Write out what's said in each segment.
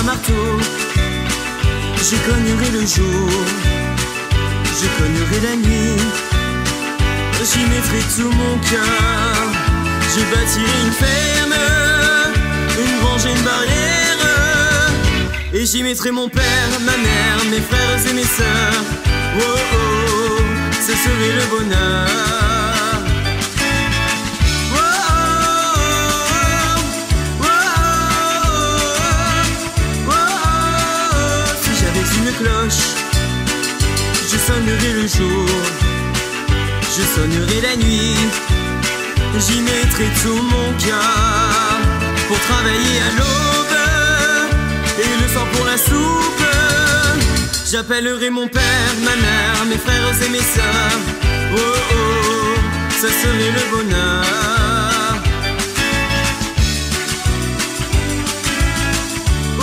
marteau, je cognerai le jour, je cognerai la nuit, j'y mettrai tout mon cœur. Je bâtirai une ferme, une grange et une barrière, et j'y mettrai mon père, ma mère, mes frères et mes sœurs. Oh oh, ce serait le bonheur. Oh oh, oh oh, oh oh. Si j'avais une cloche, je sonnerai le jour, je sonnerai la nuit, j'y mettrai tout mon cœur pour travailler à l'aube et le soir pour la soupe. J'appellerai mon père, ma mère, mes frères et mes sœurs. Oh oh, ça serait le bonheur. Oh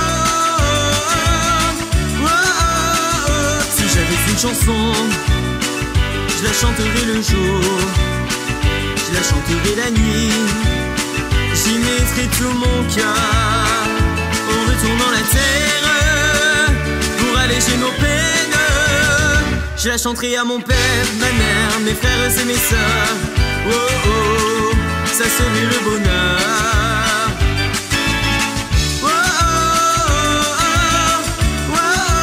oh, oh oh. Si j'avais une chanson, je la chanterai le jour, je la chanterai la nuit, j'y mettrai tout mon cœur en retournant la terre pour alléger nos peines. Je la chanterai à mon père, ma mère, mes frères et mes sœurs. Oh oh, ça serait le bonheur. Oh oh, oh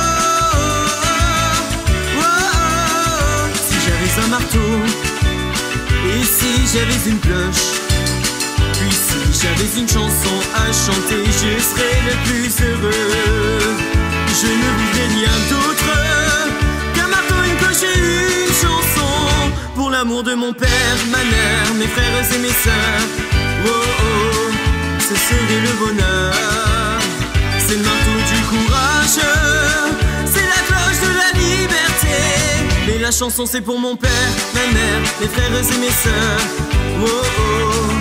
oh, oh oh. Si j'avais un marteau, et si j'avais une cloche, puis si j'avais une chanson à chanter, je serais le plus heureux. Je ne voudrais rien d'autre qu'un marteau, une cloche et une chanson pour l'amour de mon père, ma mère, mes frères et mes sœurs. Oh oh, ce serait le bonheur. C'est le marteau du courage, c'est la cloche de la liberté. Mais la chanson c'est pour mon père, ma mère, mes frères et mes sœurs. Oh oh.